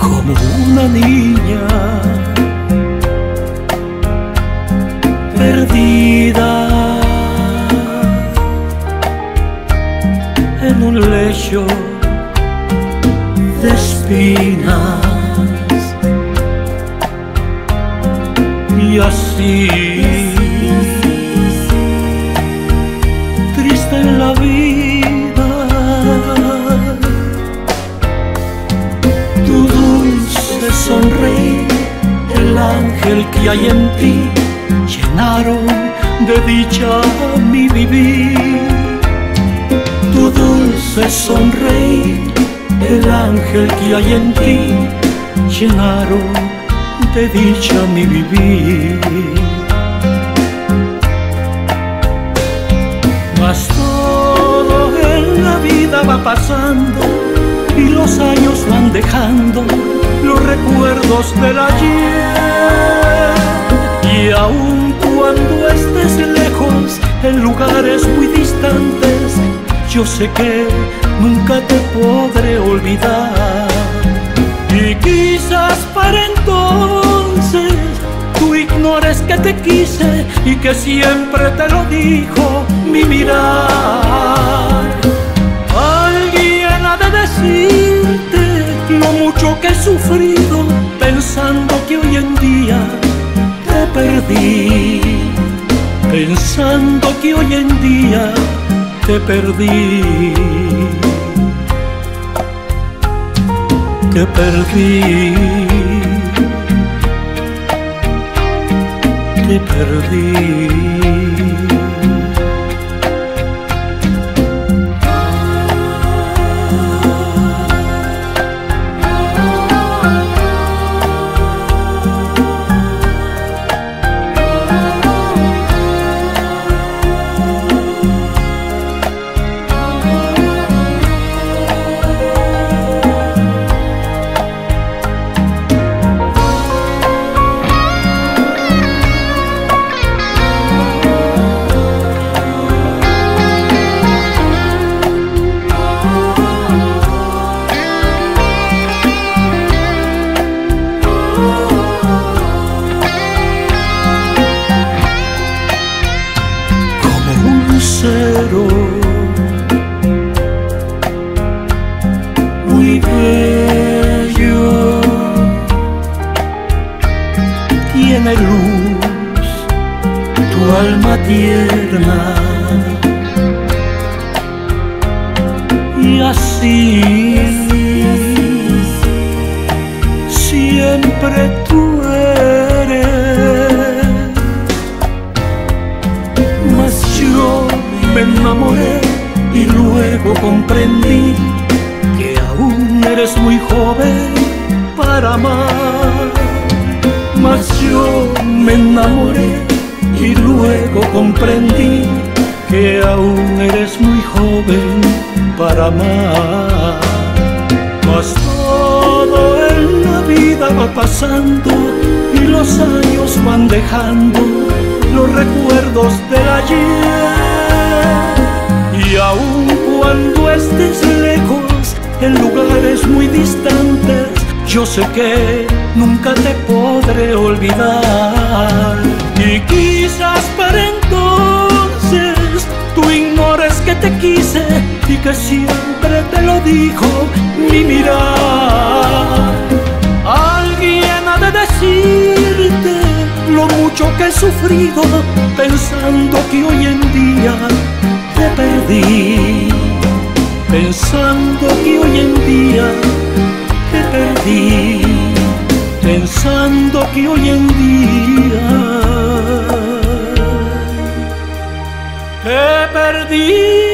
como una niña perdida en un lecho de espinas, y así triste en la vida, tu dulce sonreír, el ángel que hay en ti, llenaron de dicha mi vivir. Tu dulce sonreír, el ángel que hay en ti, llenaron de dicha mi vivir. Mas todo en la vida va pasando y los años van dejando los recuerdos del ayer. Y aun cuando estés lejos, en lugares muy distantes, yo sé que nunca te podré olvidar. Y quizás para entonces tú ignores que te quise y que siempre te lo dijo mi mirar. Alguien ha de decirte lo mucho que he sufrido, pensando que hoy en día te perdí, pensando que hoy en día te perdí, te perdí, te perdí. Muy bello, tiene luz tu alma tierna, y así siempre tú eres. Mas yo me enamoré y luego comprendí que aún eres muy joven para amar. Mas yo me enamoré y luego comprendí que aún eres muy joven para amar. Mas todo en la vida va pasando y los años van dejando los recuerdos del ayer. Y aun cuando estés lejos, en lugares muy distantes, yo sé que nunca te podré olvidar. Y quizás para entonces tú ignores que te quise y que siempre te lo dijo mi mirar. Alguien ha de decirte lo mucho que he sufrido, pensando que hoy en día te perdí, pensando que hoy en día te perdí, pensando que hoy en día te perdí.